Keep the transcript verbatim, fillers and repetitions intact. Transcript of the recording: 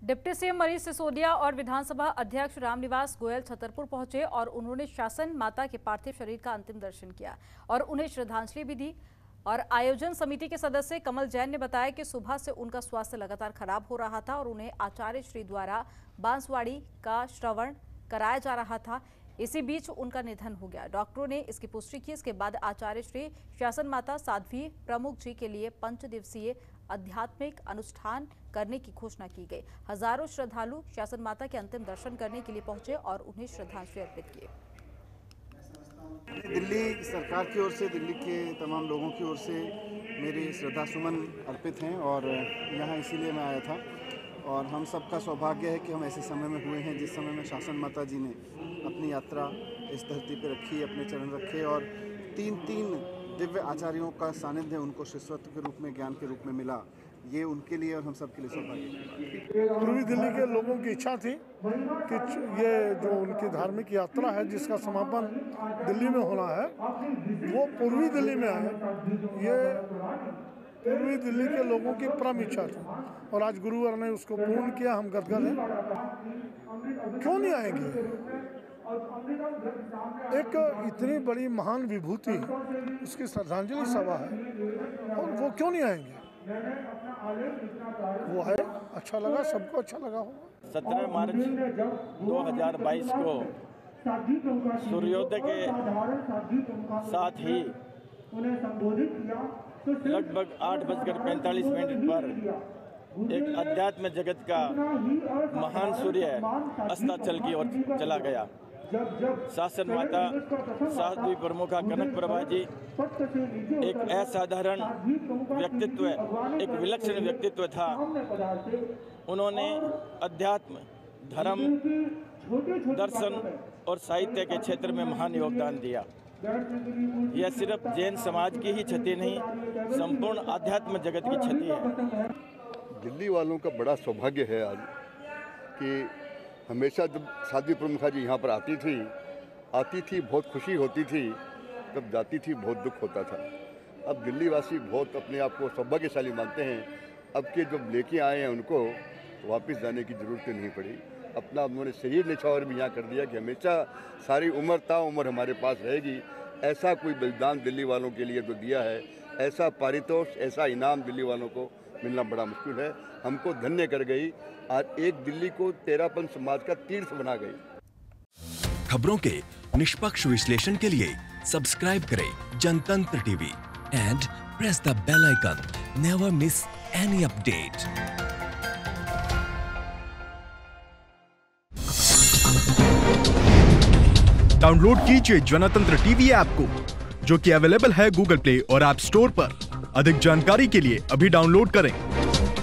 Deputy CM Manish Sisodia और विधानसभा अध्यक्ष रामनिवास गोयल छतरपुर पहुंचे और उन्होंने शासन माता के पार्थिव शरीर का अंतिम दर्शन किया और उन्हें श्रद्धांजलि भी दी। और आयोजन समिति के सदस्य कमल जैन ने बताया कि सुबह से उनका स्वास्थ्य लगातार खराब हो रहा था और उन्हें आचार्य श्री द्वारा बांसवाड़ी का श्रवण कराया जा रहा था। इसी बीच उनका निधन हो गया। डॉक्टरों ने इसकी पुष्टि की। इसके बाद आचार्य श्री शासन माता साध्वी प्रमुख जी के लिए पंच दिवसीय आध्यात्मिक अनुष्ठान करने की घोषणा की गई। हजारों श्रद्धालु शासन माता के अंतिम दर्शन करने के लिए पहुंचे और उन्हें श्रद्धांजलि अर्पित किए। दिल्ली सरकार की ओर से, दिल्ली के तमाम लोगों की ओर से मेरे श्रद्धा सुमन अर्पित हैं और यहाँ इसीलिए मैं आया था। और हम सबका सौभाग्य है कि हम ऐसे समय में हुए हैं जिस समय में शासन माता जी ने अपनी यात्रा इस धरती पर रखी, अपने चरण रखे और तीन तीन दिव्य आचार्यों का सानिध्य उनको शिष्यत्व के रूप में, ज्ञान के रूप में मिला। ये उनके लिए और हम सब के लिए सौभाग्य। पूर्वी दिल्ली के लोगों की इच्छा थी कि ये जो उनकी धार्मिक यात्रा है जिसका समापन दिल्ली में होना है वो पूर्वी दिल्ली में आए। ये पूर्वी दिल्ली के लोगों की परम इच्छा थी और आज गुरुवर ने उसको पूर्ण किया। हम गदगद हैं। क्यों नहीं आएंगे? एक इतनी बड़ी महान विभूति, उसकी श्रद्धांजलि सभा है और वो क्यों नहीं आएंगे? वो है, अच्छा लगा, सबको अच्छा लगा होगा। सत्रह मार्च दो हज़ार बाईस को सूर्योदय के साथ ही लगभग आठ बजकर पैंतालीस मिनट पर एक अध्यात्म जगत का महान सूर्य अस्ताचल की ओर चला गया। शासन माता साध्वी प्रमुखा कनक प्रभा जी एक असाधारण व्यक्तित्व, एक विलक्षण व्यक्तित्व था। उन्होंने अध्यात्म, धर्म, दर्शन और साहित्य के क्षेत्र में महान योगदान दिया। यह सिर्फ जैन समाज की ही क्षति नहीं, संपूर्ण आध्यात्म जगत की क्षति है। दिल्ली वालों का बड़ा सौभाग्य है आज कि हमेशा जब साध्वी प्रमुखा जी यहाँ पर आती थी आती थी बहुत खुशी होती थी, तब जाती थी बहुत दुख होता था। अब दिल्ली वासी बहुत अपने आप को सौभाग्यशाली मानते हैं। अब के जब लेके आए हैं उनको वापस जाने की ज़रूरत नहीं पड़ी। अपना उन्होंने शरीर निछावर भी यहाँ कर दिया कि हमेशा सारी उम्र ताउम्र हमारे पास रहेगी। ऐसा कोई बलिदान दिल्ली वालों के लिए तो दिया है, ऐसा पारितोष, ऐसा इनाम दिल्ली वालों को मिलना बड़ा मुश्किल है। हमको धन्य कर गई। आज एक दिल्ली को तेरापन समाज का तीर्थ बना गई। खबरों के निष्पक्ष विश्लेषण के लिए सब्सक्राइब करें Jantantra TV and press the bell icon. Never miss any update. Download कीजिए जनतंत्र टीवी ऐप को, जो कि अवेलेबल है गूगल प्ले और ऐप स्टोर पर। अधिक जानकारी के लिए अभी डाउनलोड करें।